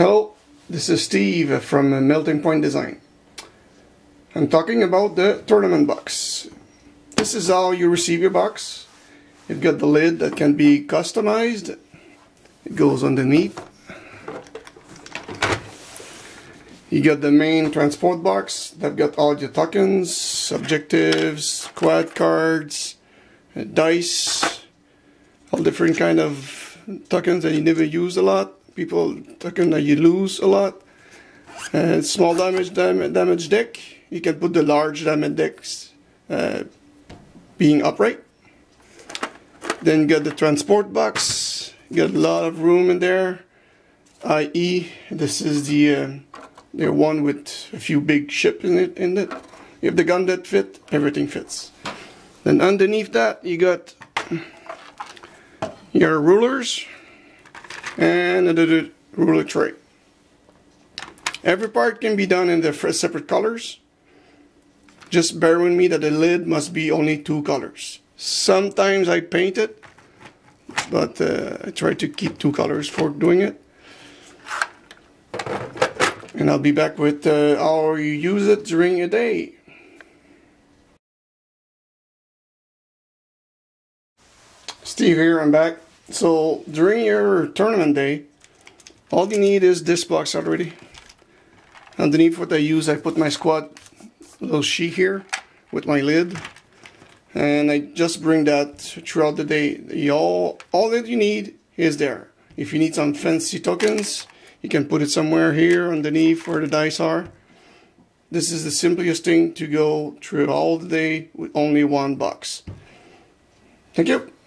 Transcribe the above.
Hello, this is Steve from Melting Point Design. I'm talking about the tournament box. This is how you receive your box. You've got the lid that can be customized. It goes underneath. You got the main transport box that got all your tokens, objectives, quad cards, dice, all different kind of tokens that you never use a lot. Token that you lose a lot. Small damage deck. You can put the large damage decks being upright. Then you got the transport box. You got a lot of room in there. I.e., this is the one with a few big ships in it. You have the gun that fit. Everything fits. Then underneath that you got your rulers and a ruler tray. Every part can be done in the separate colors. Just bear with me that the lid must be only 2 colors. Sometimes I paint it, but I try to keep 2 colors for doing it. And I'll be back with how you use it during a day. Steve here, I'm back. So during your tournament day, all you need is this box already. Underneath what I use, I put my squad little sheet here with my lid, and I just bring that throughout the day. All that you need is there. If you need some fancy tokens, you can put it somewhere here underneath where the dice are. This is the simplest thing to go through all the day with only one box. Thank you.